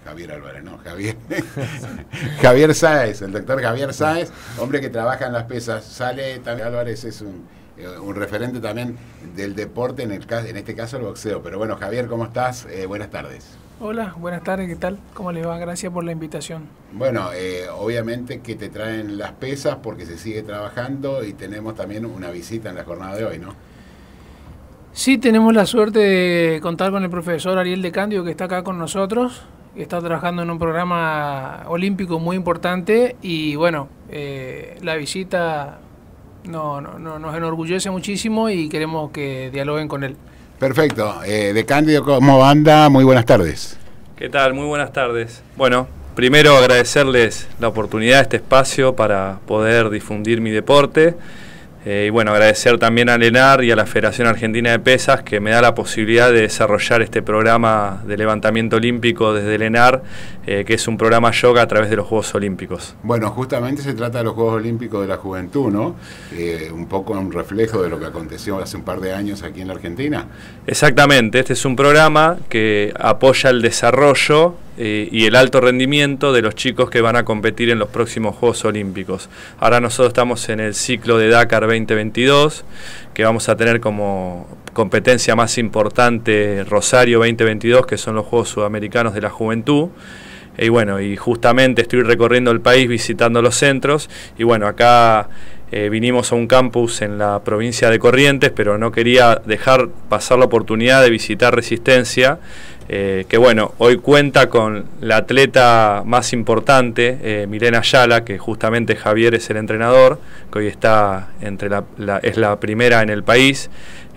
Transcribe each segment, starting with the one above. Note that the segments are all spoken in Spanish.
Javier Álvarez, no, Javier. Javier Sáez, el doctor Javier Sáez, hombre que trabaja en las pesas. Sale también, Álvarez es un referente también del deporte, en este caso el boxeo. Pero bueno, Javier, ¿cómo estás? Buenas tardes. Hola, buenas tardes, ¿qué tal? ¿Cómo les va? Gracias por la invitación. Bueno, obviamente que te traen las pesas porque se sigue trabajando y tenemos también una visita en la jornada de hoy, ¿no? Sí, tenemos la suerte de contar con el profesor Ariel de Cándido, que está acá con nosotros, que está trabajando en un programa olímpico muy importante y bueno, la visita nos enorgullece muchísimo y queremos que dialoguen con él. Perfecto. De Cándido, ¿cómo anda? Muy buenas tardes. ¿Qué tal? Muy buenas tardes. Bueno, primero agradecerles la oportunidad, este espacio para poder difundir mi deporte. Y bueno, agradecer también a LENAR y a la Federación Argentina de Pesas que me da la posibilidad de desarrollar este programa de levantamiento olímpico desde LENAR, que es un programa yoga a través de los Juegos Olímpicos. Bueno, justamente se trata de los Juegos Olímpicos de la Juventud, ¿no? Un poco un reflejo de lo que aconteció hace un par de años aquí en la Argentina. Exactamente, este es un programa que apoya el desarrollo y el alto rendimiento de los chicos que van a competir en los próximos Juegos Olímpicos. Ahora nosotros estamos en el ciclo de Dakar 2022, que vamos a tener como competencia más importante Rosario 2022, que son los Juegos Sudamericanos de la Juventud. Y bueno, y justamente estoy recorriendo el país visitando los centros, y bueno, acá vinimos a un campus en la provincia de Corrientes, pero no quería dejar pasar la oportunidad de visitar Resistencia, que bueno, hoy cuenta con la atleta más importante, Milena Ayala, que justamente Javier es el entrenador, que hoy está es la primera en el país,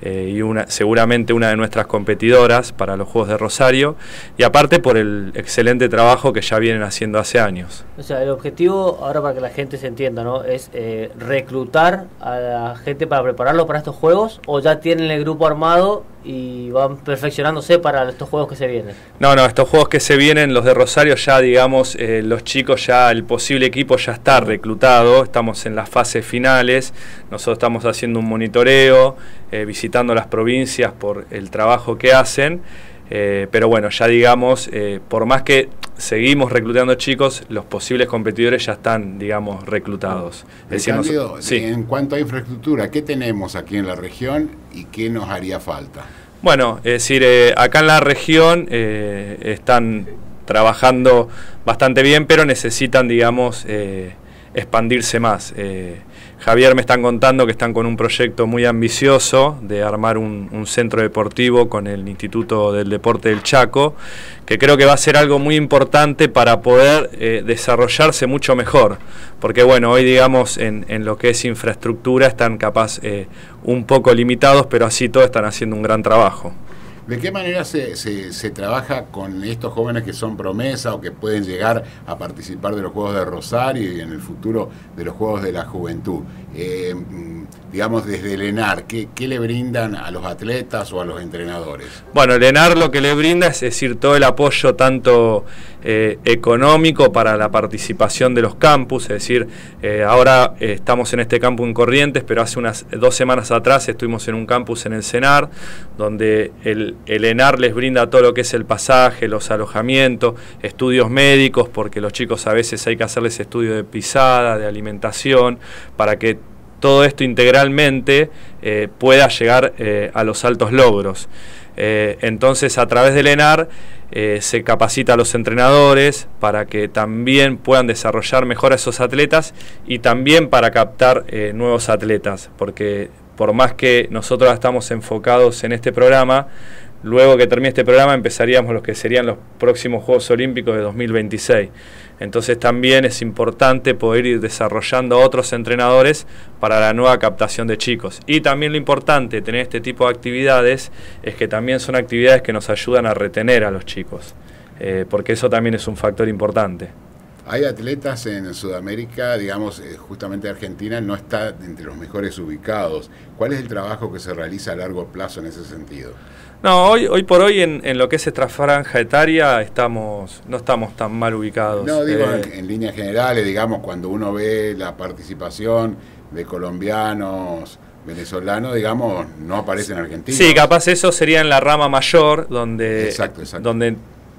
y seguramente una de nuestras competidoras para los Juegos de Rosario, y aparte por el excelente trabajo que ya vienen haciendo hace años. O sea, el objetivo, ahora para que la gente se entienda, ¿no?, es reclutar a la gente para prepararlo para estos Juegos, o ya tienen el grupo armado y van perfeccionándose para estos Juegos que se vienen. No, estos Juegos que se vienen, los de Rosario, ya digamos, los chicos, ya el posible equipo ya está reclutado, estamos en las fases finales, nosotros estamos haciendo un monitoreo, visitando las provincias por el trabajo que hacen, pero bueno, ya digamos, por más que seguimos reclutando chicos, los posibles competidores ya están, digamos, reclutados. Cándido, sí. En cuanto a infraestructura, ¿qué tenemos aquí en la región y qué nos haría falta? Bueno, es decir, acá en la región están trabajando bastante bien, pero necesitan, digamos, expandirse más. Javier me están contando que están con un proyecto muy ambicioso de armar un centro deportivo con el Instituto del Deporte del Chaco, que creo que va a ser algo muy importante para poder desarrollarse mucho mejor, porque bueno, hoy digamos en lo que es infraestructura están capaz un poco limitados, pero así todos están haciendo un gran trabajo. ¿De qué manera se trabaja con estos jóvenes que son promesa o que pueden llegar a participar de los Juegos de Rosario y en el futuro de los Juegos de la Juventud? Digamos, desde LENAR, ¿qué le brindan a los atletas o a los entrenadores? Bueno, LENAR lo que le brinda es decir, todo el apoyo tanto económico para la participación de los campus, es decir, ahora estamos en este campus en Corrientes, pero hace unas 2 semanas atrás estuvimos en un campus en el CENAR, donde el LENAR les brinda todo lo que es el pasaje, los alojamientos, estudios médicos, porque los chicos a veces hay que hacerles estudio de pisada, de alimentación, para que todo esto integralmente pueda llegar a los altos logros. Entonces, a través de LENAR se capacita a los entrenadores para que también puedan desarrollar mejor a esos atletas y también para captar nuevos atletas, porque por más que nosotros estamos enfocados en este programa, luego que termine este programa empezaríamos los que serían los próximos Juegos Olímpicos de 2026. Entonces también es importante poder ir desarrollando a otros entrenadores para la nueva captación de chicos. Y también lo importante de tener este tipo de actividades es que también son actividades que nos ayudan a retener a los chicos, porque eso también es un factor importante. Hay atletas en Sudamérica, digamos, justamente Argentina no está entre los mejores ubicados. ¿Cuál es el trabajo que se realiza a largo plazo en ese sentido? No, hoy por hoy en lo que es esta franja etaria no estamos tan mal ubicados. No, digo en líneas generales, digamos, cuando uno ve la participación de colombianos, venezolanos, digamos, no aparece en Argentina. Sí, capaz eso sería en la rama mayor, donde, exacto. donde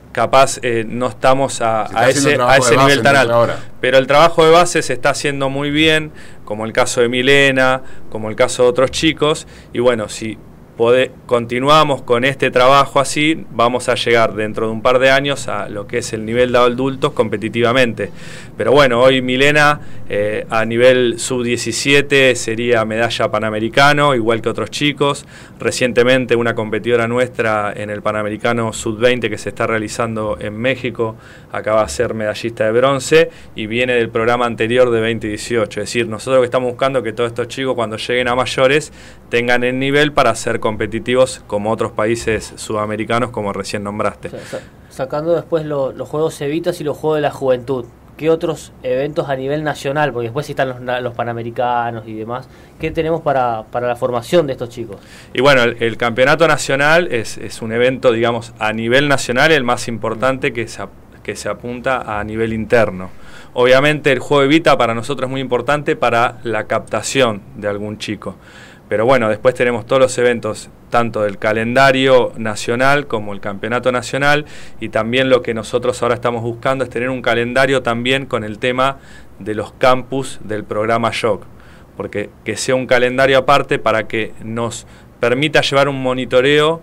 capaz no estamos a ese base, nivel tan alto. Ahora. Pero el trabajo de base se está haciendo muy bien, como el caso de Milena, como el caso de otros chicos, y bueno, si continuamos con este trabajo así, vamos a llegar dentro de un par de años a lo que es el nivel de adultos competitivamente. Pero bueno, hoy Milena a nivel sub-17 sería medalla panamericano, igual que otros chicos. Recientemente una competidora nuestra en el Panamericano sub-20 que se está realizando en México acaba de ser medallista de bronce y viene del programa anterior de 2018. Es decir, nosotros lo que estamos buscando es que todos estos chicos cuando lleguen a mayores tengan el nivel para ser competitivos como otros países sudamericanos, como recién nombraste. O sea, sacando después los Juegos Evitas y los Juegos de la Juventud, ¿qué otros eventos a nivel nacional? Porque después están los Panamericanos y demás. ¿Qué tenemos para la formación de estos chicos? Y bueno, el campeonato nacional es un evento, digamos, a nivel nacional el más importante que se apunta a nivel interno. Obviamente el Juego Evita para nosotros es muy importante para la captación de algún chico. Pero bueno, después tenemos todos los eventos, tanto del calendario nacional como el campeonato nacional, y también lo que nosotros ahora estamos buscando es tener un calendario también con el tema de los campus del programa SHOC, porque que sea un calendario aparte para que nos permita llevar un monitoreo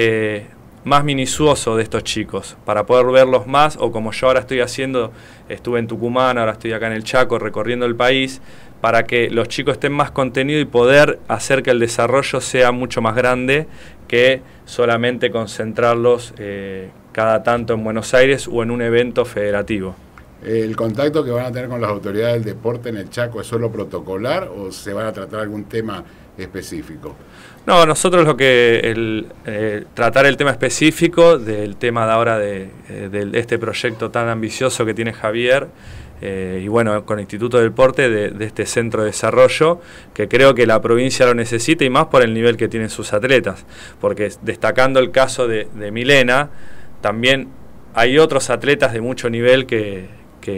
más minucioso de estos chicos, para poder verlos más, o como yo ahora estoy haciendo, estuve en Tucumán, ahora estoy acá en el Chaco recorriendo el país, para que los chicos estén más contenido y poder hacer que el desarrollo sea mucho más grande que solamente concentrarlos cada tanto en Buenos Aires o en un evento federativo. ¿El contacto que van a tener con las autoridades del deporte en el Chaco es solo protocolar o se van a tratar algún tema específico? No, nosotros lo que tratar el tema específico del tema de ahora de este proyecto tan ambicioso que tiene Javier, y bueno, con el Instituto del Deporte de este centro de desarrollo, que creo que la provincia lo necesita, y más por el nivel que tienen sus atletas, porque destacando el caso de Milena, también hay otros atletas de mucho nivel que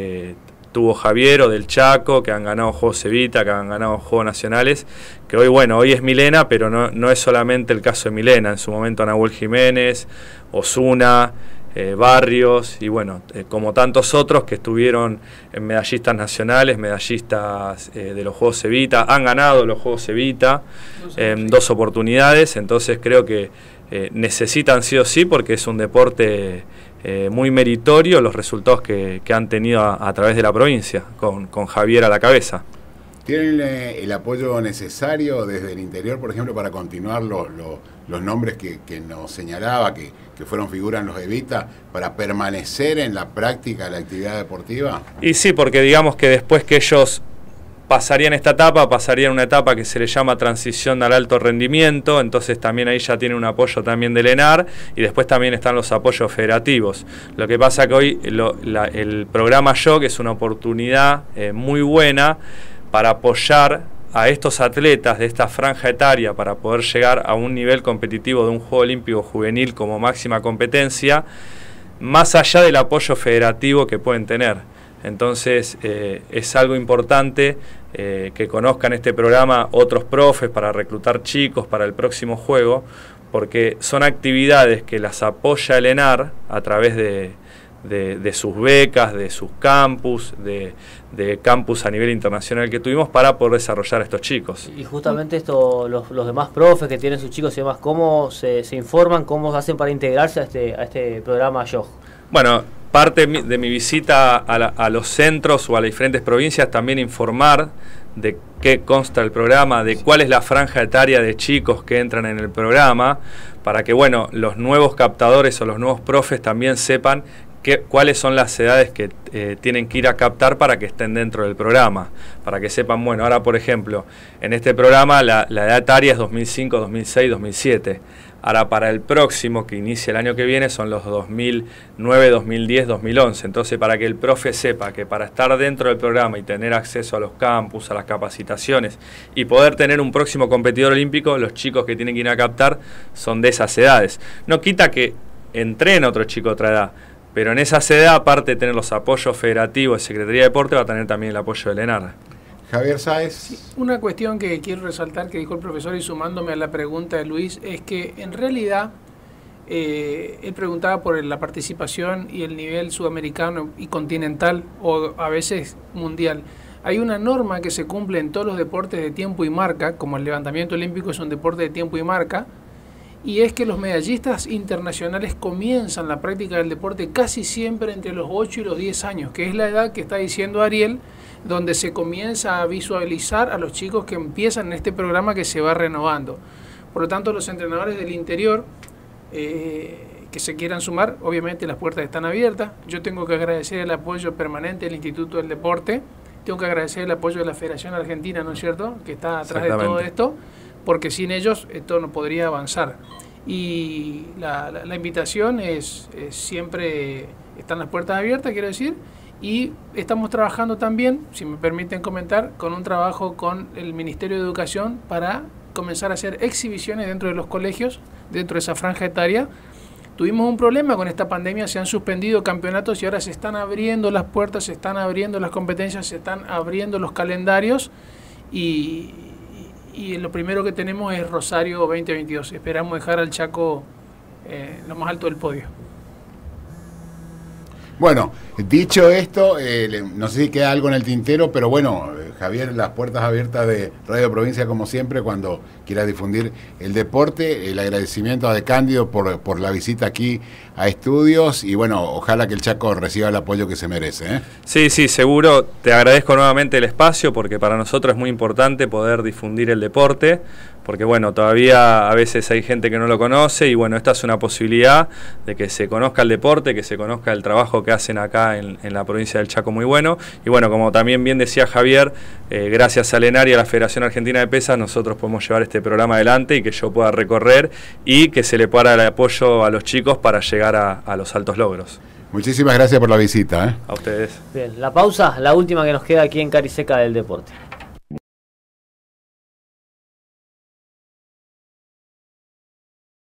tuvo Javier o del Chaco, que han ganado Juegos Evita, que han ganado Juegos Nacionales, que hoy es Milena, pero no es solamente el caso de Milena. En su momento Nahuel Jiménez, Osuna, Barrios, y bueno, como tantos otros que estuvieron en medallistas nacionales, medallistas de los Juegos Evita, han ganado los Juegos Evita en 2 oportunidades. Entonces creo que necesitan sí o sí, porque es un deporte muy meritorio los resultados que han tenido a través de la provincia, con Javier a la cabeza. ¿Tienen el apoyo necesario desde el interior, por ejemplo, para continuar los nombres que nos señalaba, que fueron figuras en los Evita, para permanecer en la práctica de la actividad deportiva? Y sí, porque digamos que después que ellos pasarían esta etapa, pasarían una etapa que se le llama transición al alto rendimiento, entonces también ahí ya tiene un apoyo también del ENAR, y después también están los apoyos federativos. Lo que pasa que hoy el programa SHOC es una oportunidad muy buena para apoyar a estos atletas de esta franja etaria para poder llegar a un nivel competitivo de un Juego Olímpico Juvenil como máxima competencia, más allá del apoyo federativo que pueden tener. Entonces es algo importante que conozcan este programa otros profes para reclutar chicos para el próximo juego, porque son actividades que las apoya el ENAR a través de sus becas, de sus campus, de campus a nivel internacional que tuvimos para poder desarrollar a estos chicos. Y justamente esto, los demás profes que tienen sus chicos y demás, ¿cómo se informan, cómo hacen para integrarse a este programa SHOC? Bueno, parte de mi visita a los centros o a las diferentes provincias, también informar de qué consta el programa, de cuál es la franja etaria de chicos que entran en el programa, para que bueno, los nuevos captadores o los nuevos profes también sepan cuáles son las edades que tienen que ir a captar para que estén dentro del programa, para que sepan, bueno, ahora por ejemplo, en este programa la edad etaria es 2005, 2006, 2007. Ahora para el próximo, que inicia el año que viene, son los 2009, 2010, 2011. Entonces, para que el profe sepa que para estar dentro del programa y tener acceso a los campus, a las capacitaciones y poder tener un próximo competidor olímpico, los chicos que tienen que ir a captar son de esas edades. No quita que entrene otro chico de otra edad, pero en esa edad, aparte de tener los apoyos federativos de Secretaría de Deporte, va a tener también el apoyo del ENAR. Javier Sáez. Sí, una cuestión que quiero resaltar que dijo el profesor, y sumándome a la pregunta de Luis, es que en realidad él preguntaba por la participación y el nivel sudamericano y continental o a veces mundial. Hay una norma que se cumple en todos los deportes de tiempo y marca, como el levantamiento olímpico es un deporte de tiempo y marca, y es que los medallistas internacionales comienzan la práctica del deporte casi siempre entre los 8 y los 10 años, que es la edad que está diciendo Ariel, donde se comienza a visualizar a los chicos que empiezan en este programa que se va renovando. Por lo tanto, los entrenadores del interior que se quieran sumar, obviamente las puertas están abiertas. Yo tengo que agradecer el apoyo permanente del Instituto del Deporte, tengo que agradecer el apoyo de la Federación Argentina, ¿no es cierto?, que está atrás de todo esto, porque sin ellos esto no podría avanzar. Y la invitación es siempre, están las puertas abiertas, quiero decir, y estamos trabajando también, si me permiten comentar, con un trabajo con el Ministerio de Educación para comenzar a hacer exhibiciones dentro de los colegios, dentro de esa franja etaria. Tuvimos un problema con esta pandemia, se han suspendido campeonatos y ahora se están abriendo las puertas, se están abriendo las competencias, se están abriendo los calendarios y lo primero que tenemos es Rosario 2022. Esperamos dejar al Chaco lo más alto del podio. Bueno, dicho esto, no sé si queda algo en el tintero, pero bueno, Javier, las puertas abiertas de Radio Provincia como siempre, cuando quieras difundir el deporte. El agradecimiento a De Cándido por la visita aquí a estudios y bueno, ojalá que el Chaco reciba el apoyo que se merece, ¿eh? Sí, seguro. Te agradezco nuevamente el espacio porque para nosotros es muy importante poder difundir el deporte, porque bueno, todavía a veces hay gente que no lo conoce y bueno, esta es una posibilidad de que se conozca el deporte, que se conozca el trabajo que hacen acá en la provincia del Chaco muy bueno. Y bueno, como también bien decía Javier, gracias a Lenar y a la Federación Argentina de Pesas nosotros podemos llevar este programa adelante y que yo pueda recorrer y que se le pueda dar el apoyo a los chicos para llegar a los altos logros. Muchísimas gracias por la visita, ¿eh? A ustedes. Bien, la pausa, la última que nos queda aquí en Cariseca del Deporte.